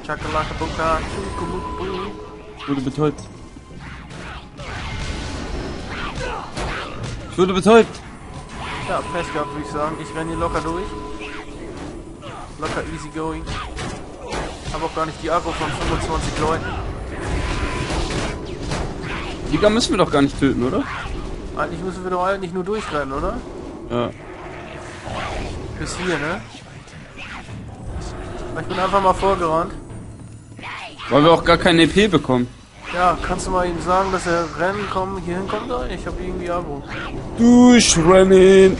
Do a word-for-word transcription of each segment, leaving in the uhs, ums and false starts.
Chakalaka Bunka, Chukumuku. Ich wurde betäubt. Ich wurde betäubt. Ja, Pech gehabt, würde ich sagen. Ich renne hier locker durch. Locker easy going. Hab auch gar nicht die Agro von fünfundzwanzig Leuten. Liga müssen wir doch gar nicht töten, oder? Eigentlich müssen wir doch eigentlich nur durchrennen, oder? Ja. Bis hier, ne? Ich bin einfach mal vorgerannt. Weil wir auch gar kein E P bekommen. Ja, kannst du mal ihm sagen, dass er rennen kommen, hier hinkommen soll? Ich habe irgendwie Agro. Durchrennen!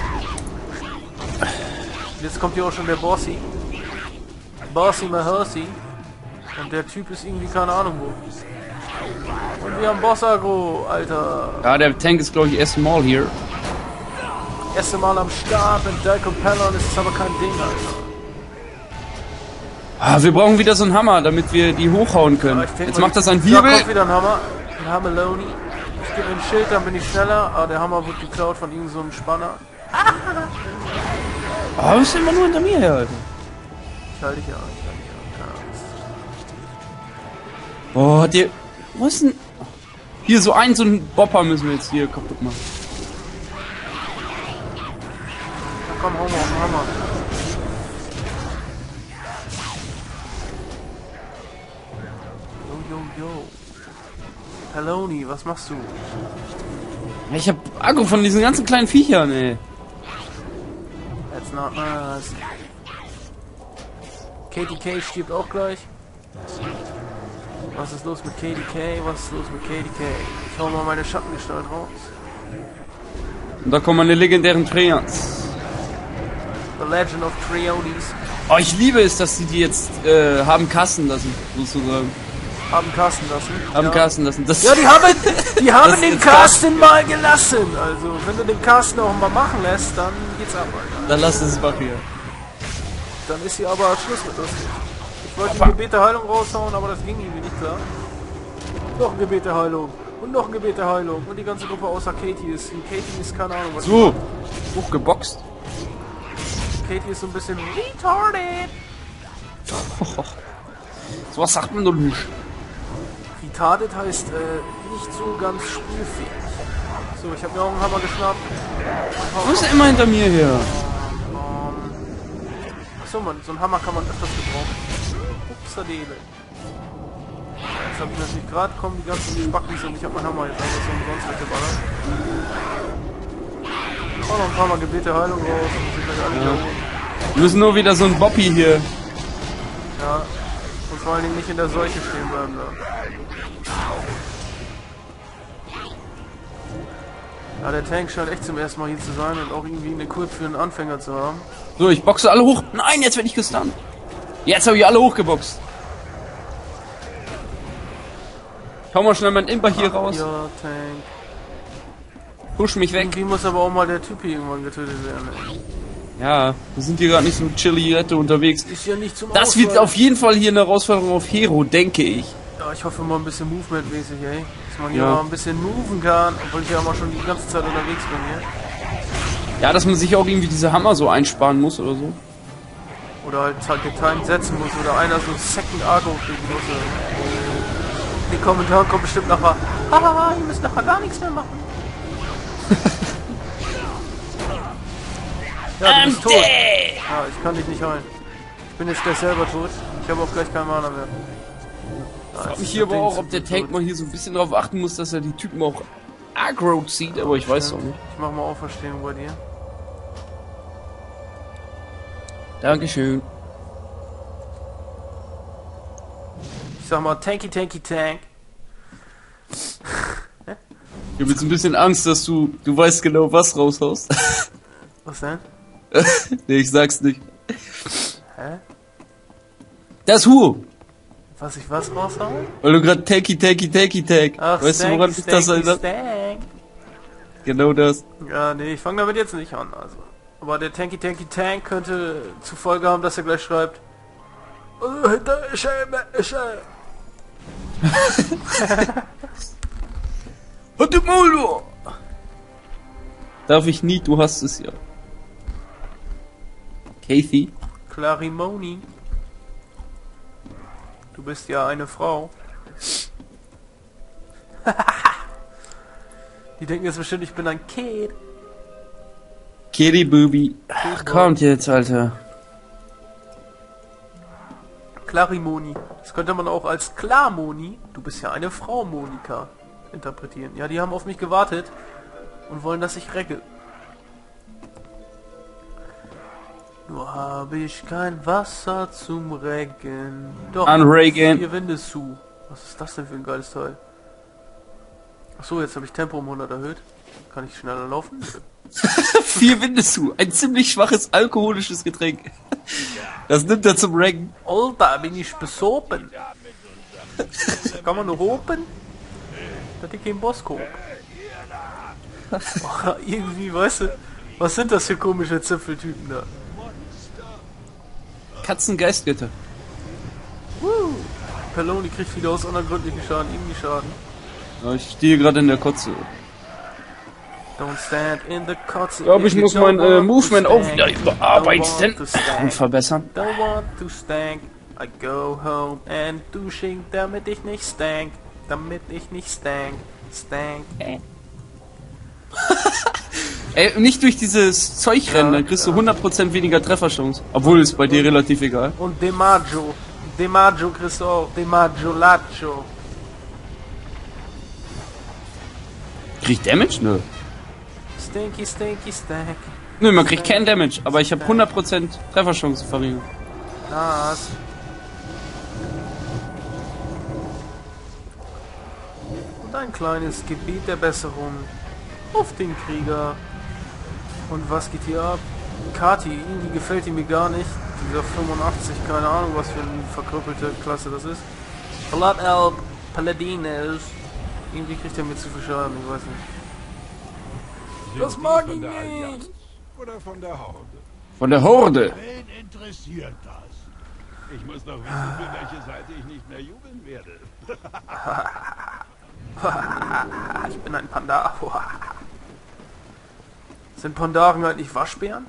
Jetzt kommt hier auch schon der Bossy. Bossy Mahosi. Und der Typ ist irgendwie keine Ahnung wo. Und wir haben Boss-Agro, Alter. Ja, der Tank ist glaube ich erst mal hier. Erste Mal am Start mit Dyke und Pellon ist es aber kein Ding, Alter. Ah, wir brauchen wieder so einen Hammer, damit wir die hochhauen können. Ja, Jetzt macht das ein Da Wirbel. kommt wieder ein Hammer. Ein Hammerloni. Ich gebe ihm ein Schild, dann bin ich schneller. Aber der Hammer wird geklaut von irgend so einem Spanner. Ah, oh, bist du immer nur hinter mir her, Alter. Ich halte dich ja, ich halte dich ja. Oh, hat dir... Wo ist denn... Hier, so ein, so ein Bopper müssen wir jetzt hier kaputt machen. Na komm, hau mal auf den Hammer. Yo, yo, yo. Peloni, was machst du? Ich hab Agro von diesen ganzen kleinen Viechern, ey. That's not nice. K T K stirbt auch gleich. Was ist los mit K T K? Was ist los mit K T K? Ich hau mal meine Schattengestalt raus. Und da kommen meine legendären Treants. The Legend of Treonis. Oh, ich liebe es, dass sie die jetzt äh, haben kassen lassen, sozusagen. Haben casten lassen. Haben ja. kassen lassen. Das Ja, die haben, die haben Das den ist Casten mal gelassen. Also, wenn du den Casten auch mal machen lässt, dann geht's ab, Alter. Dann lass es wach hier. Dann ist hier aber Schluss mit uns. Ich wollte die Gebet der Heilung raushauen, aber das ging irgendwie nicht klar. Noch ein Gebet der Heilung. Und noch ein Gebet der Heilung. Und die ganze Gruppe außer Katie ist. Und Katie ist keine Ahnung was. So, hochgeboxt. Katie ist so ein bisschen retarded. So was sagt man doch nicht. Retarded heißt äh, nicht so ganz spielfähig. So, ich habe mir auch einen Hammer geschnappt. Du bist ja immer hinter mir her. Ähm, Achso, man, so ein Hammer kann man öfters gebrauchen. Upsadele. Jetzt habe ich natürlich gerade kommen die ganzen Spackis und ich habe meinen Hammer jetzt einfach so umsonst weggeballert. Oh, noch ein paar Mal Gebet der Heilung raus und sind gleich alle Ja. wieder oben. Wir müssen nur wieder so ein Boppi hier. Ja. Und vor allen Dingen nicht in der Seuche stehen bleiben da. Ja, der Tank scheint echt zum ersten Mal hier zu sein und auch irgendwie eine Kurve für einen Anfänger zu haben. So, ich boxe alle hoch. Nein, jetzt werde ich gestunt. Jetzt habe ich alle hochgeboxt. Ich hau mal schnell mein Imper hier raus. Ja, Tank. Push mich weg. Irgendwie muss aber auch mal der Typ hier irgendwann getötet werden. Ey. Ja, wir sind hier gerade nicht so chilly unterwegs. Ist ja nicht zum Das wird Ausfallen. auf jeden Fall hier eine Herausforderung auf Hero, denke ich. Ja, ich hoffe mal ein bisschen Movement-mäßig, ey. Dass man hier Ja. mal ein bisschen moven kann, obwohl ich ja mal schon die ganze Zeit unterwegs bin hier. Ja, dass man sich auch irgendwie diese Hammer so einsparen muss oder so. Oder halt halt getimed setzen muss oder einer so Second Argo kriegen muss. In die Kommentare kommt bestimmt nachher, haha, ihr müsst nachher gar nichts mehr machen. Ja, du bist tot. Ja, ich kann dich nicht heilen. Ich bin jetzt gleich selber tot. Ich habe auch gleich keinen Mana mehr. Ja, Ich frage jetzt mich ist hier das aber Ding auch, zum ob der Glück Tank tot. mal hier so ein bisschen darauf achten muss, dass er die Typen auch aggro zieht, aber ich weiß doch nicht. Ich mach mal Auferstehung bei dir. Dankeschön. Ich sag mal Tanky Tanky Tank. Ich habe jetzt ein bisschen Angst, dass du, du weißt genau, was raushaust. Was denn? Nee, ich sag's nicht. Hä? Das Hu! Was ich was raushaue? Weil du gerade Tanky, Tanky, Tanky, Tank. Ach, Weißt du, woran mich das erinnert? Stank. Genau das. Ja, nee, ich fange damit jetzt nicht an. Also. Aber der Tanky Tanky Tank könnte zur Folge haben, dass er gleich schreibt. "Oh, hinter ist er, ist er." Hat du Maul, du! Darf ich nie, du hast es ja. Kathy? Clarimoni. Du bist ja eine Frau. Die denken jetzt bestimmt, ich bin ein Kid. Kitty Booby. Ach, kommt jetzt, Alter. Clarimoni. Das könnte man auch als Klarmoni, du bist ja eine Frau, Monika, interpretieren. Ja, die haben auf mich gewartet und wollen, dass ich regge. Nur habe ich kein Wasser zum Reggen. Doch, An Regen. vier Winde zu. Was ist das denn für ein geiles Teil? Achso, jetzt habe ich Tempo um hundert erhöht. Kann ich schneller laufen? Vier Winde zu. Ein ziemlich schwaches alkoholisches Getränk. Das nimmt er zum Reggen. Alter, bin ich besopen. Kann man nur hopen? Das ist kein Boskop. Oh, irgendwie, weißt du, was sind das für komische Zipfeltypen da? Katzengeistgötter. Woo. Peloni kriegt wieder aus unergründlichen Schaden irgendwie Schaden. Ja, ich stehe gerade in der Kotze. Don't stand in the Kotze. Ich glaube, ich muss mein äh, Movement auch wieder überarbeiten und verbessern. Don't want to stank. I go home and dusching, damit ich nicht stank. Damit ich nicht stank. Stank. Äh. Ey, nicht durch dieses Zeug rennen, Ja, dann kriegst du ja. hundert Prozent weniger Trefferchance. Obwohl ist bei dir relativ egal. Und DeMaggio. DeMaggio kriegst du auch. DeMaggio Lacho. Krieg ich Damage? Nö. Stinky, stinky, stank. Nö, man kriegt keinen Damage, aber ich habe hundert Prozent Trefferchance verringert. Das. Und ein kleines Gebiet der Besserung auf den Krieger. Und was geht hier ab? Kati, irgendwie gefällt die mir gar nicht. Dieser fünfundachtzig, keine Ahnung, was für eine verkrüppelte Klasse das ist. Blood Elf, Paladines. Irgendwie kriegt er mir zu viel Schaden, ich weiß nicht. Das mag ich nicht. Oder von der Horde? Von der Horde. Wen interessiert das? Ich muss doch wissen, für welche Seite ich nicht mehr jubeln werde. Ich bin ein Panda. Sind Pandaren eigentlich Waschbären?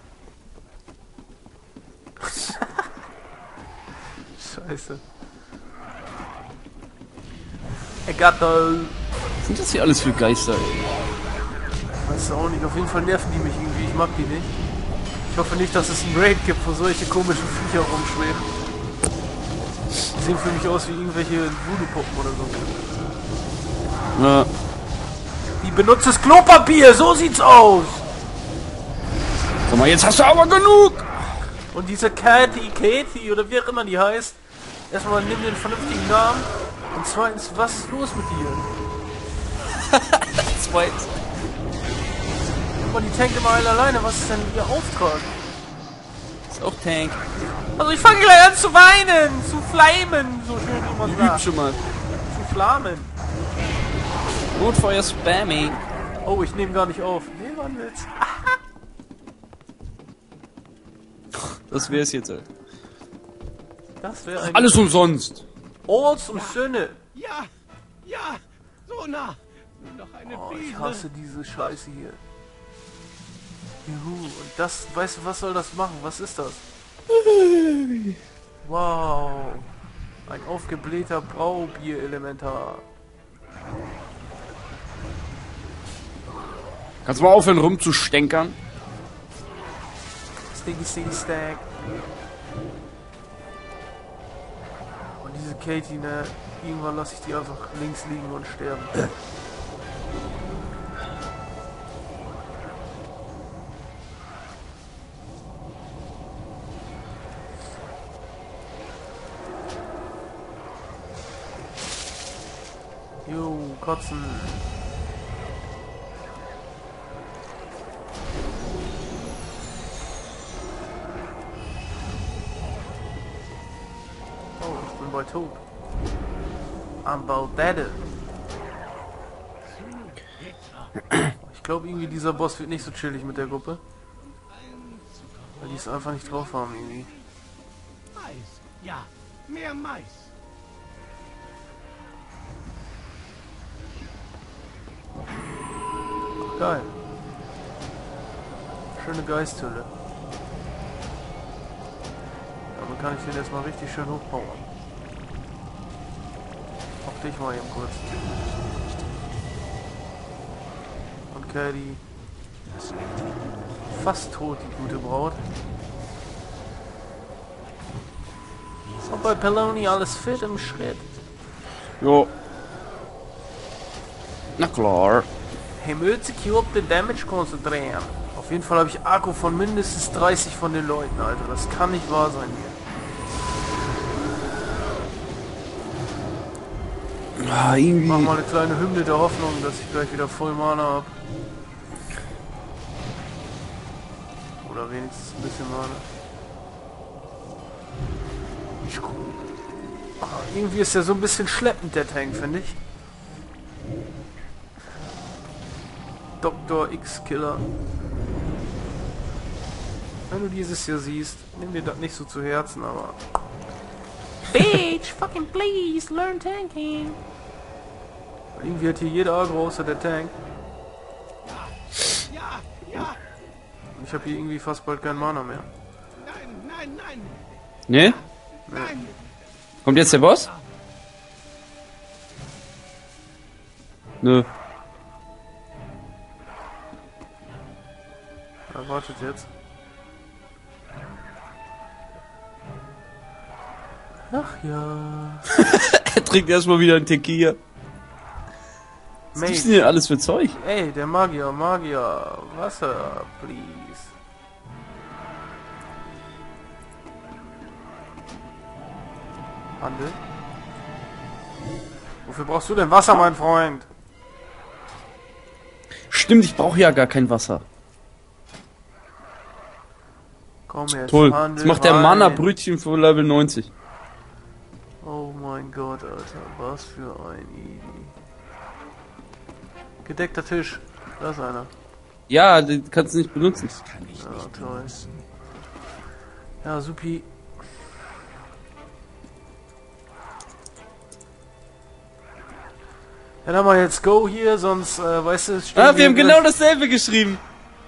Scheiße. Egato. Sind das hier alles für Geister, ey? Weiß auch nicht, auf jeden Fall nerven die mich irgendwie, ich mag die nicht. Ich hoffe nicht, dass es ein Raid gibt, wo solche komischen Viecher rumschweben. Die sehen für mich aus wie irgendwelche Voodoo-Puppen oder so. Ja. Die benutzt das Klopapier, so sieht's aus! Sag mal, jetzt hast du aber genug! Und diese Katie, Katie oder wie auch immer die heißt, erstmal nimm den vernünftigen Namen. Und zweitens, was ist los mit dir? Zweitens. Aber die tankt immer alle alleine, was ist denn ihr Auftrag? Ist auch Tank. Also ich fange gleich an zu weinen, zu flamen, so schön wie man Üb sagt. schon mal. Zu flamen. Gut für euer Spamming. Oh, ich nehme gar nicht auf. Nee, war ein Witz. Das wär's jetzt, ey. Das wäre ein... Alles umsonst. Orts und Söhne. Ja, ja, so nah. Nur noch eine Oh, ich Prise. hasse diese Scheiße hier. Juhu, und das, weißt du, was soll das machen? Was ist das? Wow. Ein aufgeblähter Braubier-Elementar. Kannst du mal aufhören rumzustänkern? Stinky, stinky, stank. Und diese Katie, ne, irgendwann lasse ich die einfach links liegen und sterben. Jo, kotzen. Oh, ich bin bald tot. I'm bald dead. Ich glaube irgendwie dieser Boss wird nicht so chillig mit der Gruppe. Weil die es einfach nicht drauf haben irgendwie. Mais. Ja, mehr Mais. Geil. Schöne Geisthülle. Damit kann ich den jetzt mal richtig schön hochbauen. dich mal eben kurz. Okay, die fast tot, die gute Braut. Und bei Peloni alles fit im Schritt. Jo. Na klar. Hey, mögt sich hier auf den Damage konzentrieren. Auf jeden Fall habe ich Akku von mindestens dreißig von den Leuten, Alter. Das kann nicht wahr sein hier. Ah, irgendwie. Mach mal eine kleine Hymne der Hoffnung, dass ich gleich wieder voll Mana habe. Oder wenigstens ein bisschen Mana. Ah, irgendwie ist der so ein bisschen schleppend, der Tank, finde ich. Doktor X-Killer. Wenn du dieses hier siehst, nimm dir das nicht so zu Herzen, aber... Bitch, fucking please, learn tanking. Irgendwie hat hier jeder Agro außer der Tank. Ja, ja. Und ich habe hier irgendwie fast bald kein Mana mehr. Nein, nein, nein. Ne? Nein. Kommt jetzt der Boss? Nö. Er wartet jetzt. Ach ja. Er trinkt erstmal wieder einen Tequila. Was gibt's denn hier alles für Zeug? Ey, der Magier, Magier, Wasser, please. Handel. Wofür brauchst du denn Wasser, mein Freund? Stimmt, ich brauche ja gar kein Wasser. Komm jetzt, Toll. Handel Jetzt macht der rein. Mana-Brötchen für Level neunzig. Oh mein Gott, Alter, was für ein Idi. Gedeckter Tisch, da ist einer. Ja, den kannst du nicht benutzen. Ja, toll. Ja, supi. Ja, dann mal jetzt Go hier, sonst, äh, weißt du, stehen Ah, wir haben gleich- genau dasselbe geschrieben.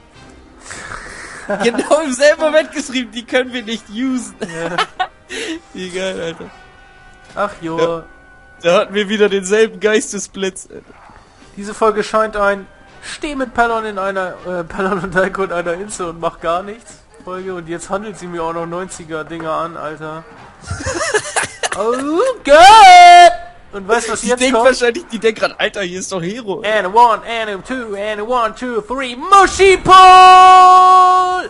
Genau im selben Moment geschrieben, die können wir nicht usen. Ja. Wie geil, Alter. Ach jo, Ja. Da hatten wir wieder denselben Geistesblitz. diese Folge scheint ein Steh mit Pellon in einer, äh, Pellon und Daiko in einer Insel und mach gar nichts Folge, und jetzt handelt sie mir auch noch neunziger Dinger an, Alter. Oh Gott! Und weißt du, was Die jetzt denkt kommt? wahrscheinlich, die denkt gerade, Alter, hier ist doch Hero. And a one, and a two, and a one, two, three, Mushy Pull!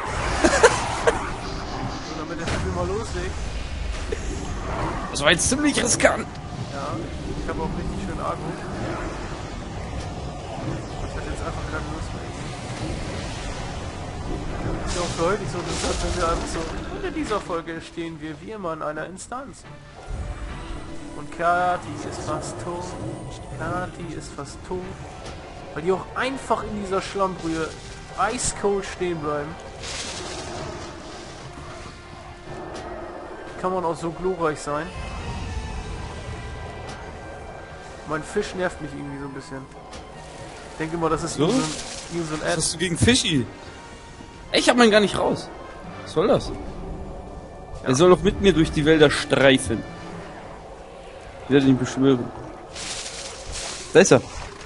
So, damit der Spiel mal loslegt. Das war jetzt ziemlich riskant. Ja, ich habe auch richtig schön Agro. Ich hatte jetzt einfach keine Lust mehr. Ist ja auch für heute nicht so interessant, wenn wir einfach so... Und in dieser Folge stehen wir wie immer in einer Instanz. Und Kati ist fast tot. Kati ist fast tot. Weil die auch einfach in dieser Schlammbrühe eiskalt stehen bleiben. Kann man auch so glorreich sein. Mein Fisch nervt mich irgendwie so ein bisschen. Ich denke immer, das ist So? irgendwie so ein, irgendwie so ein Was Ad. hast du gegen Fischi? Ich hab meinen gar nicht raus. Was soll das? Er soll doch mit mir durch die Wälder streifen. Ich werde ihn beschwören. Da ist er.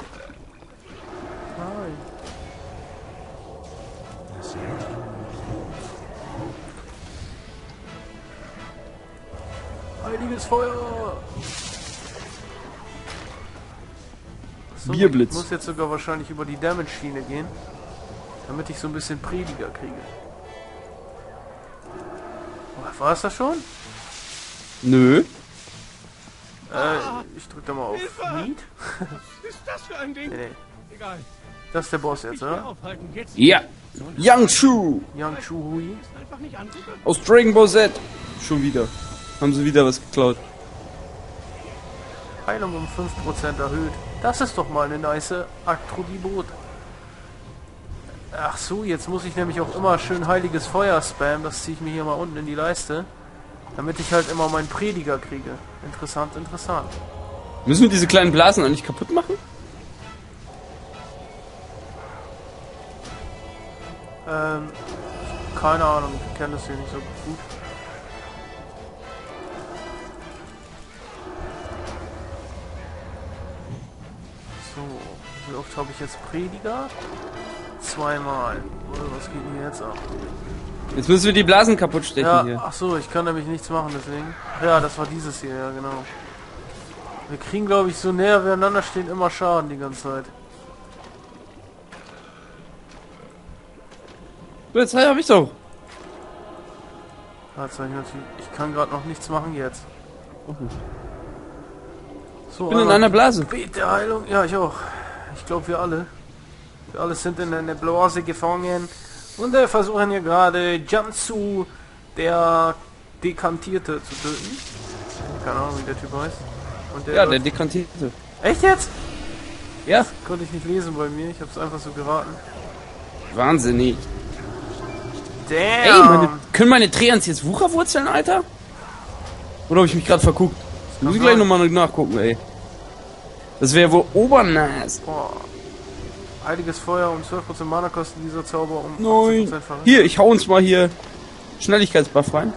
Nein. Heiliges Feuer! So, Bierblitz. Ich muss jetzt sogar wahrscheinlich über die Damage-Schiene gehen, damit ich so ein bisschen Prediger kriege. Oh, war es das schon? Nö. Äh, ich drück da mal auf Hilfe! Meat. Was ist das für ein Ding? Nee, nee. Egal. Das ist der Boss jetzt, Ich will oder? aufhalten. Jetzt Ja. Yang Shu Yang Chu Hui. einfach nicht angucken. aus Dragon Ball Z. Schon wieder. Haben sie wieder was geklaut. Heilung um fünf Prozent erhöht. Das ist doch mal eine nice Attribut. Ach so, jetzt muss ich nämlich auch immer schön heiliges Feuer spammen. Das ziehe ich mir hier mal unten in die Leiste. Damit ich halt immer meinen Prediger kriege. Interessant, interessant. Müssen wir diese kleinen Blasen eigentlich kaputt machen? Ähm, keine Ahnung, ich kenne das hier nicht so gut. So, wie oft habe ich jetzt Prediger? Zweimal. Oder was geht denn jetzt ab? Jetzt müssen wir die Blasen kaputt stechen Ja, hier. ach so, ich kann nämlich nichts machen, deswegen. Ja, das war dieses hier, ja genau. Wir kriegen, glaube ich, so näher wir aneinander stehen, immer Schaden die ganze Zeit. So, jetzt habe ich doch. Tatsächlich natürlich. Ich kann gerade noch nichts machen jetzt. So, Ich bin in einer Blase. Bitte Heilung. Ja, ich auch. Ich glaube, wir alle. Wir alle sind in einer Blase gefangen. Und wir versuchen hier gerade Jansu, der Dekantierte, zu töten. Keine Ahnung, wie der Typ heißt. Und der Ja, der Dekantierte. Echt jetzt? Ja. Konnte ich nicht lesen bei mir. Ich habe es einfach so geraten. Wahnsinnig. Damn. Ey, meine, können meine Treants jetzt Wucherwurzeln, Alter? Oder habe ich mich gerade verguckt? Muss ich gleich nochmal nachgucken, ey. Das wäre wohl obernice. Boah. Heiliges Feuer und zwölf Prozent Mana kosten dieser Zauber um Nein. achtzig Prozent verringert. Hier, ich hau uns mal hier Schnelligkeitsbuff rein.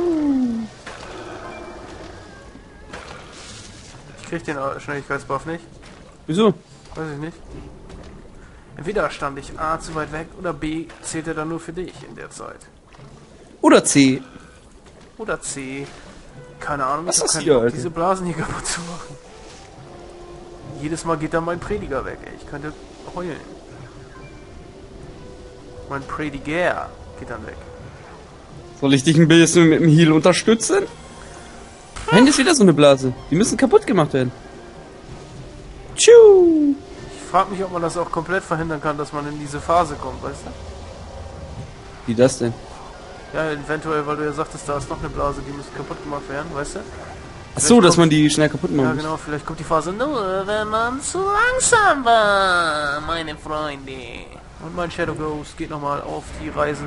Ich krieg den Schnelligkeitsbuff nicht. Wieso? Weiß ich nicht. Entweder stand ich A zu weit weg oder B zählt er dann nur für dich in der Zeit. Oder C. Oder C. Keine Ahnung, Was ich hab ist keinen hier, Bock, Alter? diese Blasen hier kaputt zu machen. Jedes Mal geht dann mein Prediger weg, ey. Ich könnte heulen. Mein Prediger geht dann weg. Soll ich dich ein bisschen mit dem Heal unterstützen? Nein, das ist wieder so eine Blase. Die müssen kaputt gemacht werden. Tschu. Ich frage mich, ob man das auch komplett verhindern kann, dass man in diese Phase kommt, weißt du? Wie das denn? Ja, eventuell, weil du ja sagtest, da ist noch eine Blase, die muss kaputt gemacht werden, weißt du? Ach so, dass man die schnell kaputt Ja, machen muss. genau, vielleicht kommt die Phase nur, wenn man zu langsam war, meine Freunde. Und mein Shadow Ghost geht nochmal auf die Reise.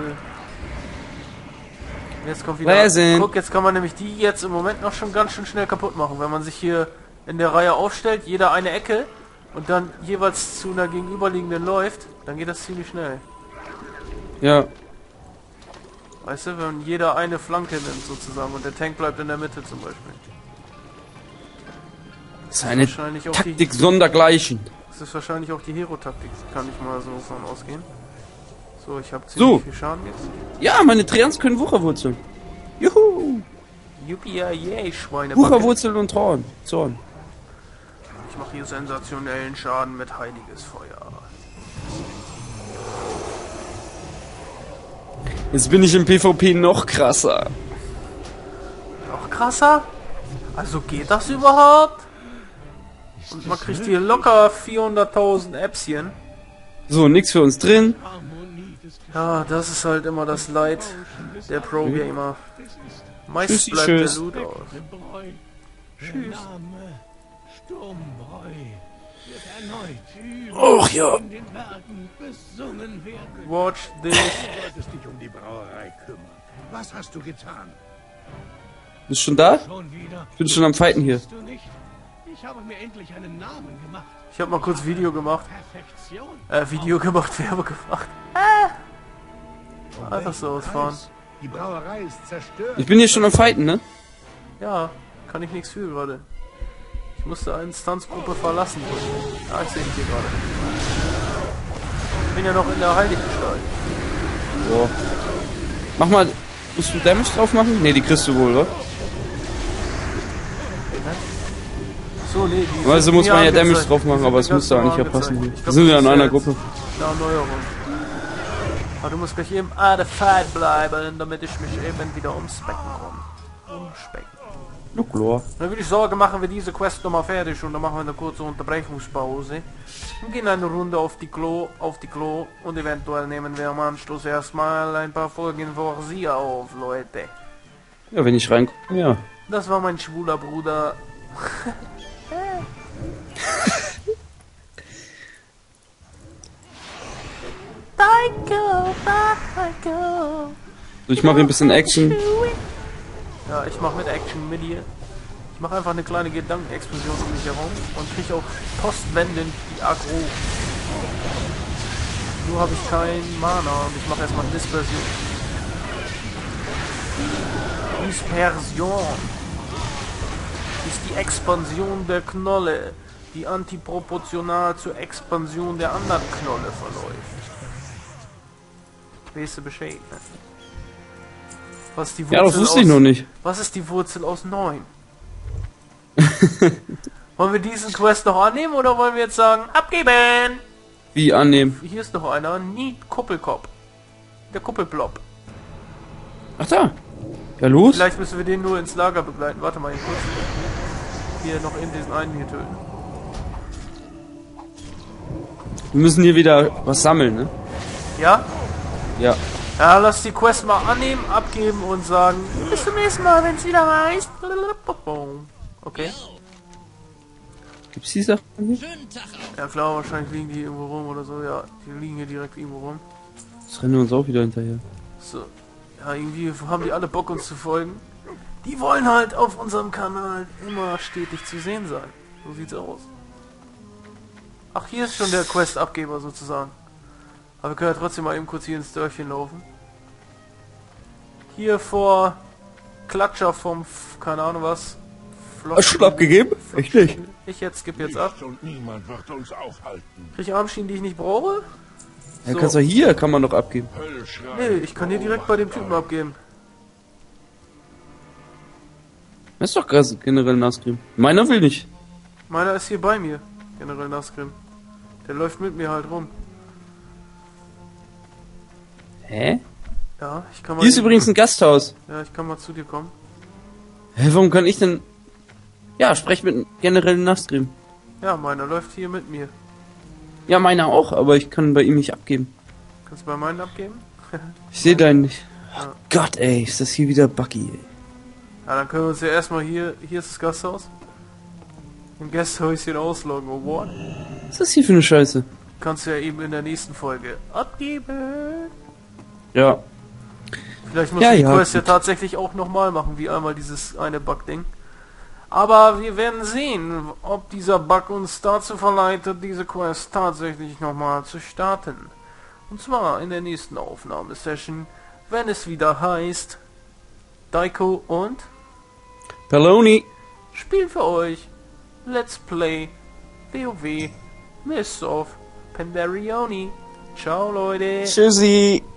Jetzt kommt wieder... Reisen. Guck, jetzt kann man nämlich die jetzt im Moment noch schon ganz schön schnell kaputt machen. Wenn man sich hier in der Reihe aufstellt, jeder eine Ecke und dann jeweils zu einer gegenüberliegenden läuft, dann geht das ziemlich schnell. Ja. Weißt du, wenn jeder eine Flanke nimmt sozusagen und der Tank bleibt in der Mitte zum Beispiel. Das ist eine Wahrscheinlich auch Taktik sondergleichen. Das ist wahrscheinlich auch die Hero-Taktik, kann ich mal so von ausgehen. So, ich habe So. ziemlich viel Schaden jetzt. Ja, meine Treants können Wucherwurzeln. Juhu. Yuppie, yay, Schweine. Wucherwurzeln und Zorn. Zorn. Ich mache hier sensationellen Schaden mit heiliges Feuer. Jetzt bin ich im PvP noch krasser. Noch krasser? Also geht das überhaupt? Und man kriegt hier locker vierhunderttausend Äpschen. So, nix für uns drin. Ja, das ist halt immer das Leid der Pro-Gamer. Meist Tschüssi, bleibt tschüss. der Loot aus. Tschüss. Sturmbräu wird erneut Och ja. in den Bergen besungen werden. Watch this. Du solltest dich um die Brauerei kümmern. Was hast du getan? Bist du schon da? Schon wieder? Ich bin schon am Fighten hier. Bist du nicht? Ich habe mir endlich einen Namen gemacht. Ich habe mal kurz Video gemacht. Perfektion. Äh, Video gemacht, Werbung gemacht. Einfach so ausfahren. Die Brauerei ist zerstört. Ich bin hier schon am Fighten, ne? Ja, kann ich nichts für gerade. Ich musste eine Instanzgruppe verlassen. Ja, ich sehe dich hier gerade. Ich bin ja noch in der Heiliggestalt. Boah. Mach mal. Musst du Damage drauf machen? Ne, die kriegst du wohl, oder? So, nee, die Also sind muss mir man ja angezeigt. Damage drauf machen, Die aber sind es mir müsste ganz eigentlich ja normal passen. angezeigt. Ich Wir glaub, sind das ja in ist einer jetzt Gruppe. Eine Erneuerung. Aber du musst gleich eben an der Fight bleiben, damit ich mich eben wieder ums Becken komme. Ums Becken. Na klar. Dann würde ich sagen, machen wir diese Quest nochmal fertig und dann machen wir eine kurze Unterbrechungspause. Und gehen eine Runde auf die Klo, auf die Klo und eventuell nehmen wir am Anschluss erstmal ein paar Folgen vor Sie auf, Leute. Ja, wenn ich reinkomme, ja. Das war mein schwuler Bruder. Danke, danke. So, ich mache ein bisschen Action. Ja, ich mache mit Action mit dir. Ich mache einfach eine kleine Gedankenexplosion um mich herum und kriege auch postwendend die Aggro. Nur habe ich kein Mana und ich mache erstmal Dispersion. Dispersion ist die Expansion der Knolle. die antiproportional zur Expansion der anderen Knolle verläuft. Weißt du Bescheid, ne? Was ist die Wurzel Ja, das wusste aus, ich noch nicht. Was ist die Wurzel aus neun? Wollen wir diesen Quest noch annehmen oder wollen wir jetzt sagen, abgeben? Wie annehmen? Hier ist noch einer, Need Kuppelkopf. Der Kuppelblob. Ach da. Ja, los. Vielleicht müssen wir den nur ins Lager begleiten. Warte mal, hier kurz. Hier noch in diesen einen hier töten. Wir müssen hier wieder was sammeln, ne? Ja? Ja. Ja, lass die Quest mal annehmen, abgeben und sagen, bis zum nächsten Mal, wenn es wieder heißt. Okay. Gibt's die Sachen hier? Ja klar, wahrscheinlich liegen die irgendwo rum oder so. Ja, die liegen hier direkt irgendwo rum. Jetzt rennen wir uns auch wieder hinterher. So. Ja, irgendwie haben die alle Bock, uns zu folgen. Die wollen halt auf unserem Kanal immer stetig zu sehen sein. So sieht's aus. Ach, hier ist schon der Quest-Abgeber sozusagen. Aber wir können ja trotzdem mal eben kurz hier ins Dörfchen laufen. Hier vor Klatscher vom, F keine Ahnung was. Hast du schon abgegeben? Echt nicht. Ich jetzt gebe jetzt ab. Nichts und niemand wird uns aufhalten. Krieg ich Armschienen, die ich nicht brauche? Ja, kannst du hier, kann man doch abgeben. Höllschrei. Nee, ich kann hier direkt bei dem Typen abgeben. Das ist doch krass, generell Nascream. Meiner will nicht. Meiner ist hier bei mir, General Nascrim. Der läuft mit mir halt rum. Hä? Ja, ich kann mal... Hier ist übrigens ein Gasthaus. Ja, ich kann mal zu dir kommen. Hä, warum kann ich denn... Ja, sprech mit generell Nascream. Ja, meiner läuft hier mit mir. Ja, meiner auch, aber ich kann bei ihm nicht abgeben. Kannst du bei meinen abgeben? Ich sehe deinen nicht. Oh Ja. Gott, ey, ist das hier wieder Bucky, ey. Ja, dann können wir uns ja erstmal hier... Hier ist das Gasthaus. Im Gasthäuschen ausloggen, oh what? Was ist das hier für eine Scheiße? Kannst du ja eben in der nächsten Folge abgeben. Ja. Vielleicht muss Ja, ich die ja, Quest ja gut. tatsächlich auch nochmal machen, wie einmal dieses eine Bug-Ding. Aber wir werden sehen, ob dieser Bug uns dazu verleitet, diese Quest tatsächlich nochmal zu starten. Und zwar in der nächsten Aufnahmesession, wenn es wieder heißt, Daiko und Peloni. spielen für euch Let's Play WoW Mists of Pandarioni. Ciao Leute. Tschüssi.